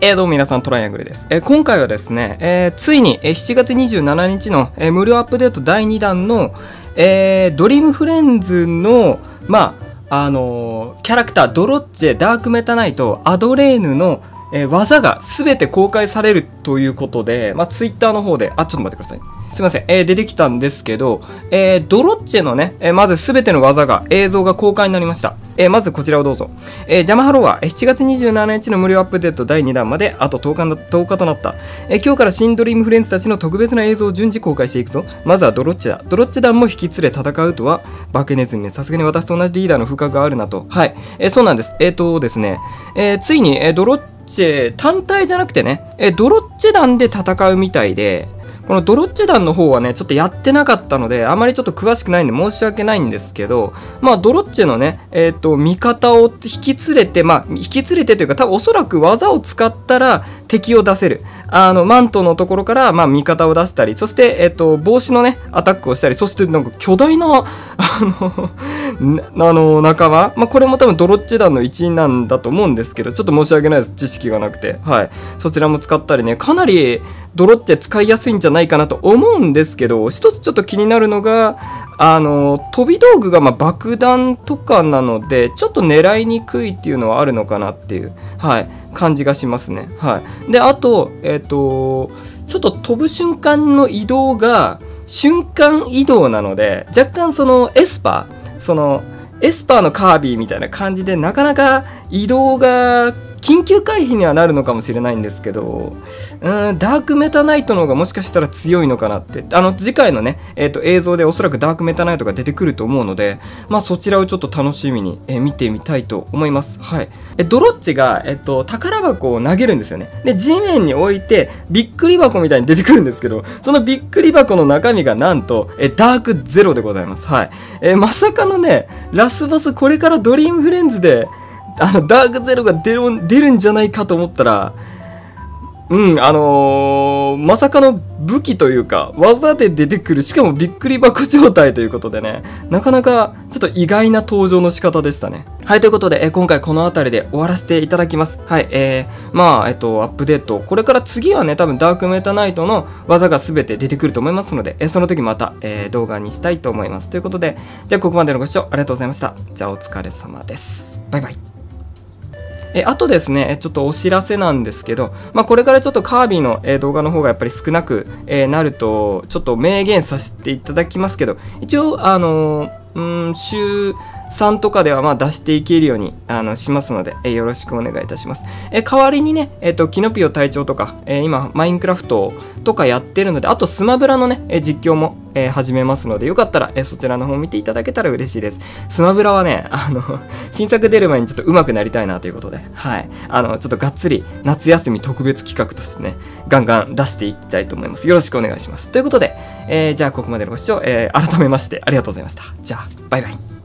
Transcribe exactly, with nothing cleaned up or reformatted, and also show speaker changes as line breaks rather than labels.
えー、どうも皆さん、トライアングルです。えー、今回はですね、えー、ついに、えー、しちがつにじゅうしちにちの、えー、無料アップデートだいにだんの、えー、ドリームフレンズの、まあ、あのー、キャラクター、ドロッチェ、ダークメタナイト、アドレーヌの、えー、技が全て公開されるということで、まあ、ツイッターの方で、あ、ちょっと待ってください。すいません、えー、出てきたんですけど、えー、ドロッチェのね、えー、まずすべての技が、映像が公開になりました。えー、まずこちらをどうぞ。えー、ジャマハローはしちがつにじゅうしちにちの無料アップデートだいにだんまであととおか、とおかとなった。えー、今日から新ドリームフレンズたちの特別な映像を順次公開していくぞ。まずはドロッチェだ。ドロッチェ団も引き連れ戦うとは、バケネズミね、さすがに私と同じリーダーの不可があるなと。はい。えー、そうなんです。えっ、ー、とですね、えー、ついに、えー、ドロッチェ単体じゃなくてね、えー、ドロッチェ団で戦うみたいで、このドロッチェ団の方はね、ちょっとやってなかったので、あまりちょっと詳しくないんで申し訳ないんですけど、まあ、ドロッチェのね、えっと、味方を引き連れて、まあ、引き連れてというか、多分おそらく技を使ったら敵を出せる。あの、マントのところから、まあ、味方を出したり、そして、えっと、帽子のね、アタックをしたり、そしてなんか巨大な、あの、あの、仲間まあ、これも多分ドロッチェ団の一員なんだと思うんですけど、ちょっと申し訳ないです。知識がなくて。はい。そちらも使ったりね、かなり、ドロッチェ使いやすいんじゃないかなと思うんですけど、一つちょっと気になるのが、あの、飛び道具がまあ爆弾とかなので、ちょっと狙いにくいっていうのはあるのかなっていう、はい、感じがしますね。はい。で、あと、えっと、ちょっと飛ぶ瞬間の移動が、瞬間移動なので、若干そのエスパー、その、エスパーのカービィみたいな感じで、なかなか移動が、緊急回避にはなるのかもしれないんですけど、うーん、ダークメタナイトの方がもしかしたら強いのかなって。あの、次回のね、えっと、映像でおそらくダークメタナイトが出てくると思うので、まあそちらをちょっと楽しみに、えー、見てみたいと思います。はい。え、ドロッチが、えっと、宝箱を投げるんですよね。で、地面に置いて、びっくり箱みたいに出てくるんですけど、そのびっくり箱の中身がなんと、え、ダークゼロでございます。はい。えー、まさかのね、ラスボスこれからドリームフレンズで、あの、ダークゼロが出る、出るんじゃないかと思ったら、うん、あのー、まさかの武器というか、技で出てくる、しかもびっくり箱状態ということでね、なかなかちょっと意外な登場の仕方でしたね。はい、ということで、え今回この辺りで終わらせていただきます。はい、えー、まあ、えっと、アップデート。これから次はね、多分ダークメタナイトの技が全て出てくると思いますので、えその時また、えー、動画にしたいと思います。ということで、じゃあここまでのご視聴ありがとうございました。じゃあお疲れ様です。バイバイ。えあとですね、ちょっとお知らせなんですけど、まあ、これからちょっとカービィの、えー、動画の方がやっぱり少なく、えー、なると、ちょっと明言させていただきますけど、一応、あのー、うーん、週さんとかではまあ出していけるようにあのしますので、えー、よろしくお願いいたします。えー、代わりにね、えっと、キノピオ隊長とか、えー、今、マインクラフトとかやってるので、あとスマブラのね、えー、実況も、えー、始めますので、よかったら、えー、そちらの方を見ていただけたら嬉しいです。スマブラはね、あの、新作出る前にちょっと上手くなりたいなということで、はい。あの、ちょっとがっつり夏休み特別企画としてね、ガンガン出していきたいと思います。よろしくお願いします。ということで、えー、じゃあここまでのご視聴、えー、改めましてありがとうございました。じゃあ、バイバイ。